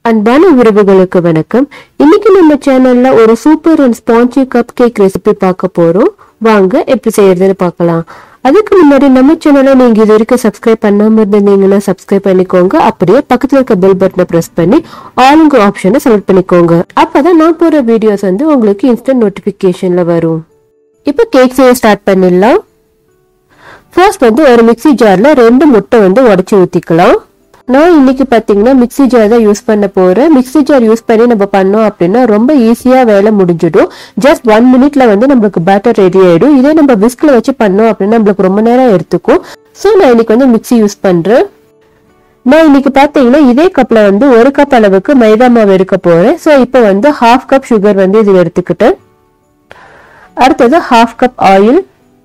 அன்பான உறவுகளுக்கு வணக்கம். இன்னைக்கு நம்ம சேனல்ல ஒரு super and spongy cup cake recipe பார்க்க போறோம். வாங்க எப்படி செய்யறதுன்னு பார்க்கலாம். அதுக்கு முன்னாடி நம்ம சேனலை நீங்க இது வரைக்கும் சப்ஸ்கிரைப் பண்ணாம இருந்தீங்கன்னா சப்ஸ்கிரைப் பண்ணிக்கோங்க. அப்படியே பக்கத்துல இருக்க பெல் பட்டனை பிரஸ் பண்ணி ஆளுங்க ஆப்ஷனை செலக்ட் பண்ணிக்கோங்க. அப்பதான் நான் போற வீடியோஸ் உங்களுக்கு இன்ஸ்டன்ட் நோட்டிபிகேஷன்ல வரும். இப்போ கேக் செய்ய ஸ்டார்ட் பண்ணிடலாம். ஃபர்ஸ்ட் ஒரு மிக்ஸி ஜார்ல 2 முட்டை உடைச்சு ஊத்திக்கலாம். நான் இன்னைக்கு பாத்தீங்கன்னா மிக்ஸி ஜார் தான் யூஸ் பண்ண போறேன். மிக்ஸி ஜார் யூஸ் பண்ணி நம்ம பண்ணோம் அப்படின்னா ரொம்ப ஈஸியா வேலை முடிஞ்சிடும். ஜஸ்ட் 1 மினிட்ல நம்மளுக்கு பேட்டர் ரெடி ஆயிடும். இதே நம்ம விஸ்க்ல வச்சு பண்ணோம் அப்படின்னா நம்மளுக்கு ரொம்ப நேரம் எடுத்துக்கும். ஸோ நான் இன்னைக்கு மிக்ஸி யூஸ் பண்றேன். நான் இன்னைக்கு பாத்தீங்கன்னா இதே கப்ல 1 கப் அளவுக்கு மைதா மாவு எடுக்க போறேன். ஸோ இப்போ 1/2 கப் சுகர் இது எடுத்துக்கிட்டேன். அடுத்தது 1/2 கப் ஆயில்.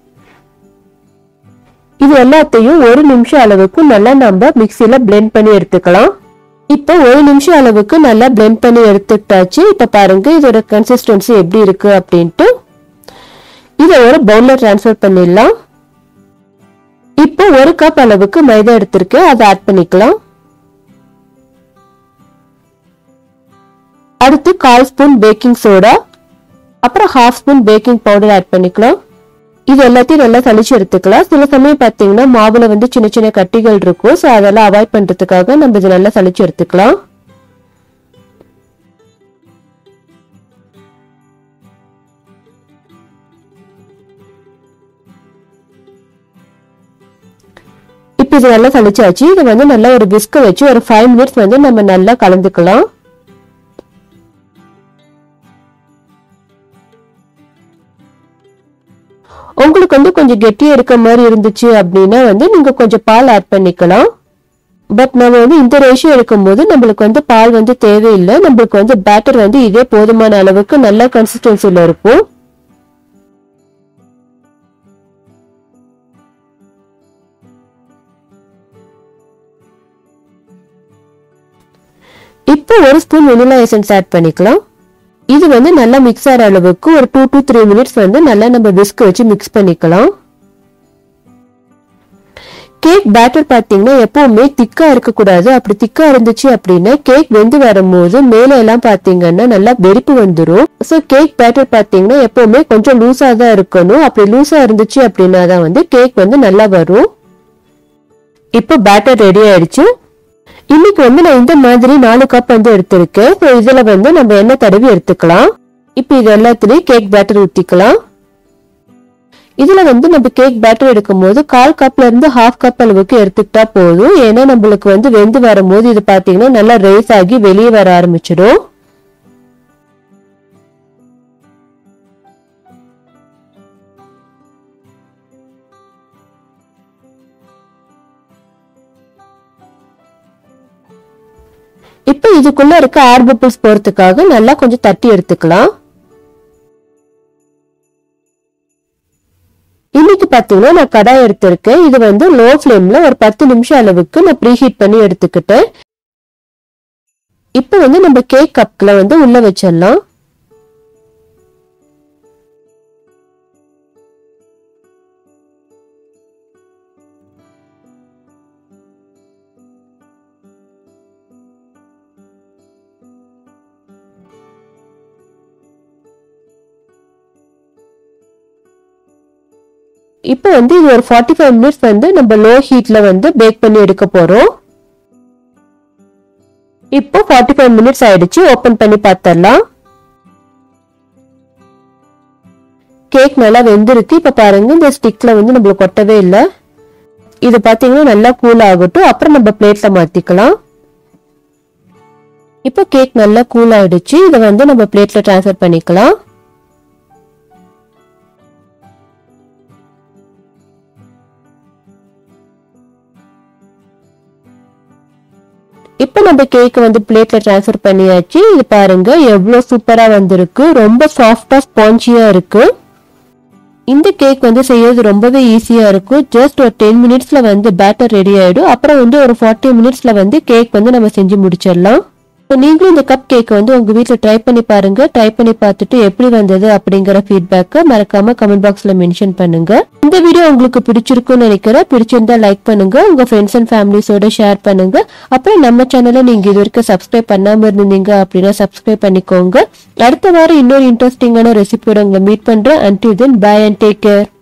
இது எல்லாத்தையும் 1 நிமிஷம் அளவுக்கு நல்லா நம்ம மிக்ஸில பிளெண்ட் பண்ணி எடுத்துக்கலாம். இப்போ 1 நிமிஷம் அளவுக்கு நல்லா பிளெண்ட் பண்ணி எடுத்துட்டாச்சு. இப்ப பாருங்க இதோட கன்சிஸ்டன்சி எப்படி இருக்கு அப்படின்ட்டு. இதை ஒரு பவுல்ல டிரான்ஸ்ஃபர் பண்ணிடலாம். இப்போ 1 கப் அளவுக்கு மைதா எடுத்திருக்கேன், அதை ஆட் பண்ணிக்கலாம். அடுத்து 1/4 ஸ்பூன் பேக்கிங் சோடா, அப்புறம் 1/2 ஸ்பூன் பேக்கிங் பவுடர் ஆட் பண்ணிக்கலாம். இது எல்லாத்தையும் நல்லா சலிச்சு எடுத்துக்கலாம். சில சமயம் பாத்தீங்கன்னா மாவுல சின்ன சின்ன கட்டிகள் இருக்கும். ஸோ அதெல்லாம் அவாய்ட் பண்றதுக்காக நம்ம இது நல்லா சலிச்சு எடுத்துக்கலாம். இப்ப இது நல்லா சலிச்சாச்சு. இதை நல்லா ஒரு விஸ்க வச்சு ஒரு 5 மினிட்ஸ் நம்ம நல்லா கலந்துக்கலாம். உங்களுக்கு கொஞ்சம் கெட்டியா இருக்க மாதிரி இருந்துச்சு அப்படின்னா நீங்க கொஞ்சம் பால் ஆட் பண்ணிக்கலாம். பட் நம்ம இந்த ரேஷியோ எடுக்கும்போது நம்மளுக்கு பால் தேவையில்லை. நம்மளுக்கு பேட்டர் இதே போதுமான அளவுக்கு நல்ல கன்சிஸ்டன்சில இருக்கும். இப்போ 1 ஸ்பூன் வெனிலா எசன்ஸ் ஆட் பண்ணிக்கலாம். இது நல்லா மிக்ஸ் ஆகிற அளவுக்கு ஒரு 2 to 3 மினிட்ஸ் நல்லா நம்ம விஸ்க் வச்சு மிக்ஸ் பண்ணிக்கலாம். கேக் பேட்டர் பாத்தீங்கன்னா எப்பவுமே திக்கா இருக்க கூடாது. அப்படி திக்கா இருந்துச்சு அப்படின்னா கேக் வெந்து வரும்போது மேல எல்லாம் பாத்தீங்கன்னா நல்லா வெடிப்பு வந்துடும். சோ கேக் பேட்டர் பாத்தீங்கன்னா எப்பவுமே கொஞ்சம் லூஸா தான் இருக்கணும். அப்படி லூஸா இருந்துச்சு அப்படின்னா தான் கேக் நல்லா வரும். இப்போ பேட்டர் ரெடி ஆயிடுச்சு. இன்னைக்கு நான் இந்த மாதிரி 4 கப் எடுத்திருக்கேன். இதுல நம்ம எண்ணெய் தடவி எடுத்துக்கலாம். இப்ப இது எல்லாத்துலயும் கேக் பேட்டர் ஊத்திக்கலாம். இதுல நம்ம கேக் பேட்டர் எடுக்கும் போது 1/4 கப்ல இருந்து 1/2 கப் அளவுக்கு எடுத்துக்கிட்டா போதும். ஏன்னா நம்மளுக்கு வெந்து வரும்போது இது பாத்தீங்கன்னா நல்லா ரைஸ் ஆகி வெளியே வர ஆரம்பிச்சிடும். இப்ப இதுக்குள்ள இருக்க ஏர் பபிள்ஸ் போறதுக்காக நல்லா கொஞ்சம் தட்டி எடுத்துக்கலாம். இன்னைக்கு பாத்தீங்கன்னா நான் கடாய் எடுத்திருக்கேன். இது லோ ஃப்ளேம்ல ஒரு 10 நிமிஷம் அளவுக்கு நான் ப்ரீஹீட் பண்ணி எடுத்துக்கிட்டேன். இப்ப நம்ம கேக் கப்ல உள்ள வச்சிடலாம். இப்போ இது ஒரு 45 மினிட்ஸ் நம்ம லோ ஹீட்ல பேக் பண்ணி எடுக்க போறோம். இப்போ 45 மினிட்ஸ் ஆயிடுச்சு. ஓபன் பண்ணி பார்த்தறலாம். கேக் நல்லா வெந்திருக்கு. இப்ப பாருங்க இந்த ஸ்டிக்ல நம்மளுக்கு ஒட்டவே இல்லை. இது பாத்தீங்கன்னா நல்லா கூல் ஆகட்டும். அப்புறம் நம்ம பிளேட்ல மாத்திக்கலாம். இப்போ கேக் நல்லா கூல் ஆயிடுச்சு. இதை நம்ம பிளேட்ல டிரான்ஸ்ஃபர் பண்ணிக்கலாம். இப்ப நம்ம கேக் பிளேட்ல டிரான்ஸ்ஃபர் பண்ணியாச்சு. இது பாருங்க எவ்வளவு சூப்பரா வந்திருக்கு. ரொம்ப சாஃப்டா ஸ்பாஞ்சியா இருக்கு. இந்த கேக் செய்யறது ரொம்பவே ஈஸியா இருக்கும். ஜஸ்ட் ஒரு 10 மினிட்ஸ்ல பேட்டர் ரெடி ஆயிடும். அப்புறம் ஒரு 40 மினிட்ஸ்ல கேக் நம்ம செஞ்சு முடிச்சிடலாம். நீங்களும் இந்த கப் கேக் வந்து உங்க வீட்ல ட்ரை பண்ணி பாருங்க. ட்ரை பண்ணி பார்த்துட்டு எப்படி வந்தது அப்படிங்கிற ஃபீட்பேக்கை மறக்காம கமெண்ட் பாக்ஸ்ல மென்ஷன் பண்ணுங்க. இந்த வீடியோ உங்களுக்கு பிடிச்சிருக்கும்னு நினைக்கிறேன். பிடிச்சிருந்தா லைக் பண்ணுங்க, உங்க ஃப்ரெண்ட்ஸ் அண்ட் ஃபேமிலிஸோட ஷேர் பண்ணுங்க. அப்புறம் நம்ம சேனலை நீங்க இது வரைக்கும் சப்ஸ்கிரைப் பண்ணாம இருந்தீங்க அப்படின்னா சப்ஸ்கிரைப் பண்ணிக்கோங்க. அடுத்த வாரம் இன்னொரு இன்ட்ரெஸ்டிங்கான ரெசிபியோட உங்களை மீட் பண்றேன். Until then, bye and take care.